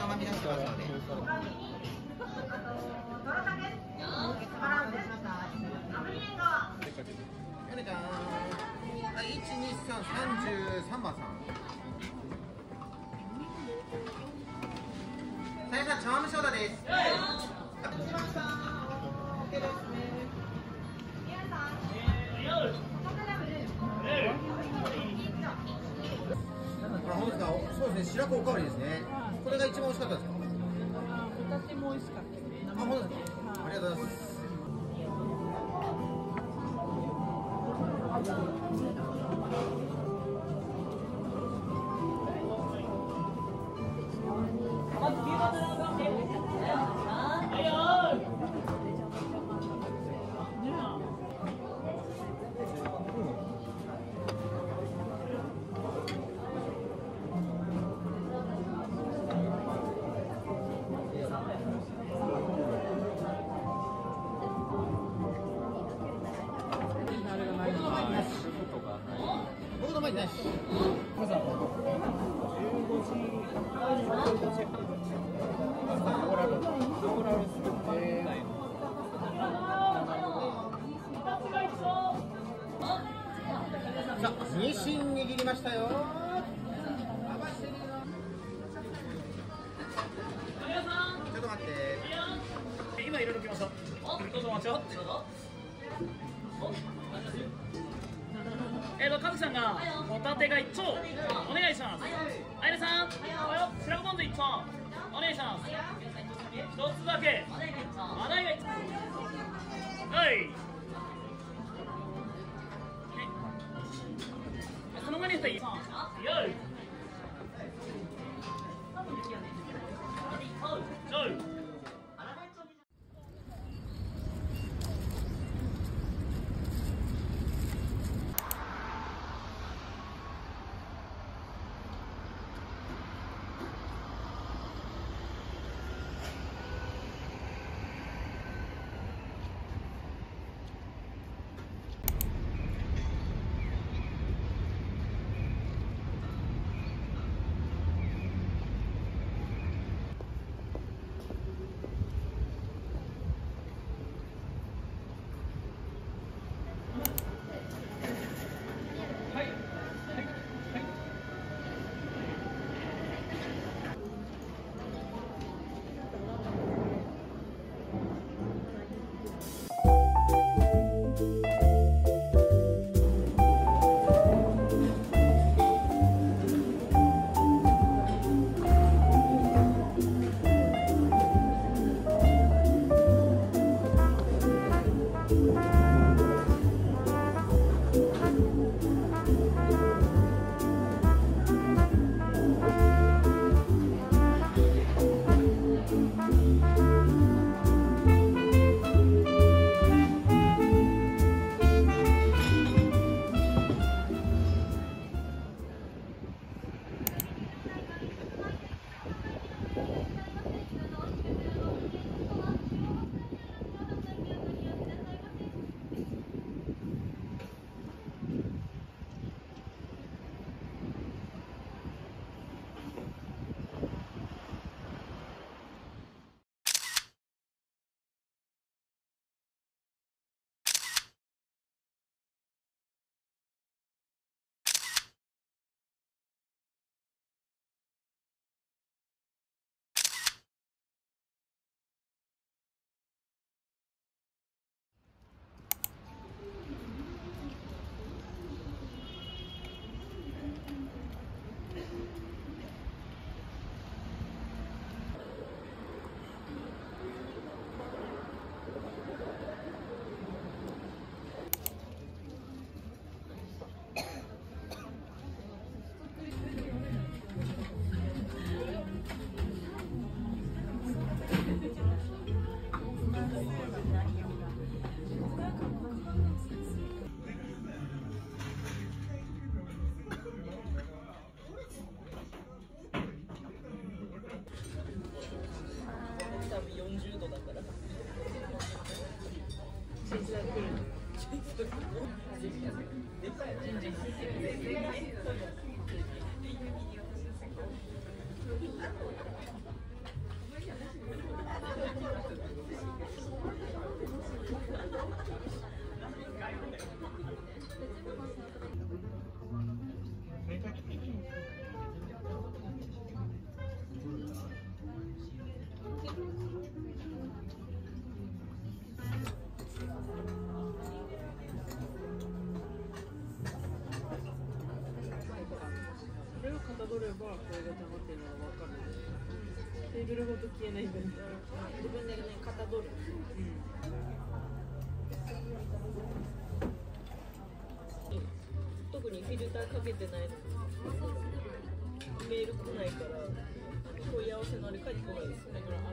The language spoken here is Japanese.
甘みがしてますので。ヨネちゃん、はい、1、2、3、33番さん。さやさん、茶碗蒸しオーダーです。本日がそうですね、白子おかわりですね。これが一番美味しかったですか。 ホタテも美味しかったです。 本当ですか。ありがとうございます。僕の前にないし。さあ、ニシン握りましたよ。ちょっと待って。 今いろいろ来ました。どうぞお待ちを。かずさんがホタテが一丁お願いします。あやねさん、白子ポン酢一丁お願いします。一つだけ。マダイが一丁。はい。その前に2人。よい。40度だから。 たどればこれが溜まってるのが分かる。テーブルごと消えないんだね。自分でね、かたどる。特にフィルターかけてないの。メール来ないから問い合わせのあれ書いてこないです。だから